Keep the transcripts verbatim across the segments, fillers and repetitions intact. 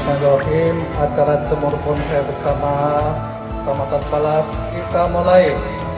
Bismillahirrahmanirrahim. Acara jemur bonsai bersama Kecamatan Palas kita mulai.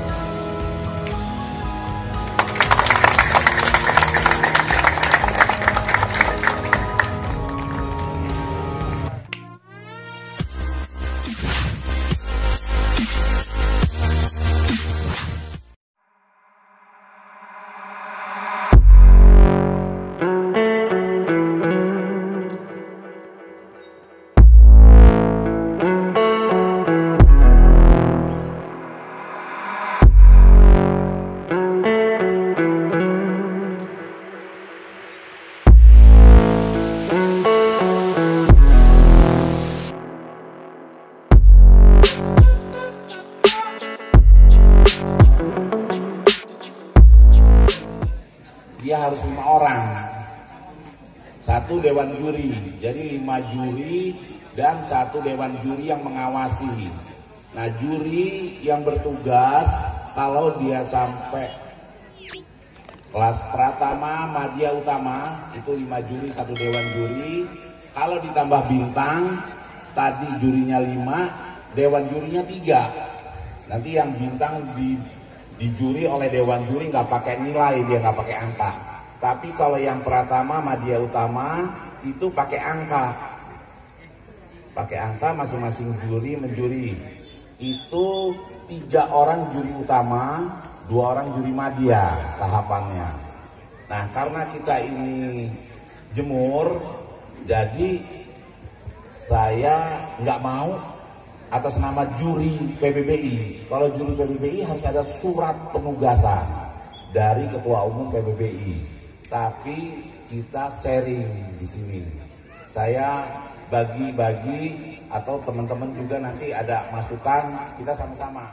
Dia harus lima orang, satu dewan juri, jadi lima juri dan satu dewan juri yang mengawasi. Nah, juri yang bertugas kalau dia sampai kelas pratama, madya utama itu lima juri, satu dewan juri. Kalau ditambah bintang, tadi jurinya lima, dewan jurinya tiga. Nanti yang bintang di dijuri oleh dewan juri nggak pakai nilai, dia nggak pakai angka. Tapi kalau yang pratama, madya utama itu pakai angka, pakai angka masing-masing juri menjuri. Itu tiga orang juri utama, dua orang juri madya tahapannya. Nah, karena kita ini jemur, jadi saya nggak mau atas nama juri P B B I. Kalau juri P B B I harus ada surat penugasan dari Ketua Umum P B B I. Tapi kita sharing di sini. Saya bagi-bagi atau teman-teman juga nanti ada masukan, kita sama-sama.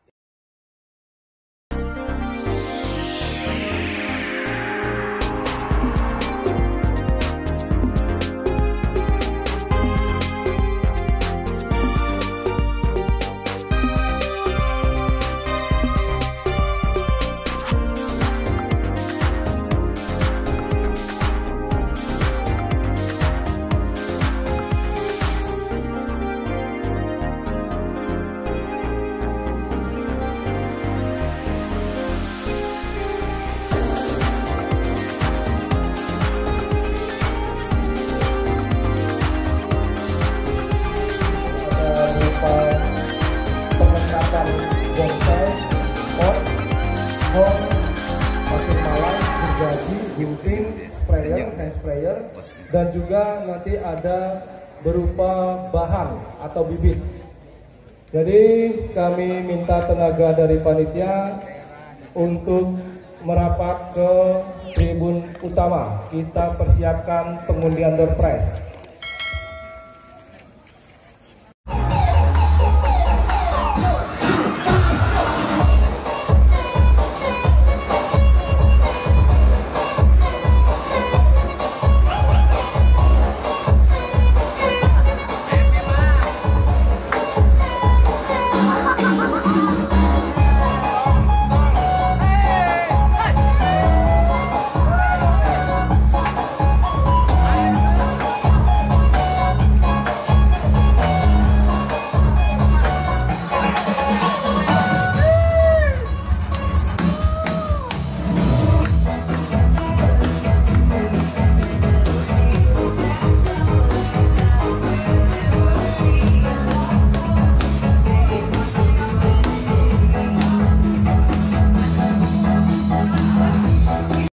Bonsai, pot, pot, pasir malam, gergaji, ginting, sprayer, hand sprayer, dan juga nanti ada berupa bahan atau bibit. Jadi kami minta tenaga dari panitia untuk merapat ke tribun utama. Kita persiapkan pengundian door prize.